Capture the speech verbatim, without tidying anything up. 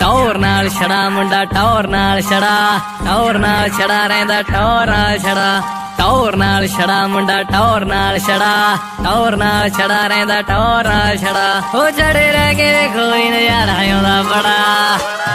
टौर नाल छड़ा मुंडा टौर नाल छड़ा टौर नाल छड़ा रहिंदा टौर नाल छड़ा टौर नाल छड़ा मुंडा टौर नाल छड़ा टौर नाल छड़ा रहिंदा टौर नाल छड़ा ओ चढ़े रह के कोई नजारा आउंदा बड़ा।